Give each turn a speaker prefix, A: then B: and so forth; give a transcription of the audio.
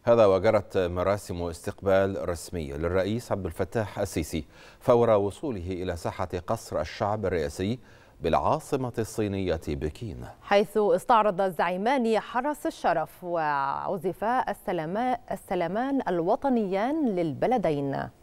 A: هذا وجرت مراسم استقبال رسمي للرئيس عبد الفتاح السيسي فور وصوله إلى ساحة قصر الشعب الرئاسي بالعاصمة الصينية بكين،
B: حيث استعرض الزعيمان حرس الشرف وعزف السلمان الوطنيان للبلدين.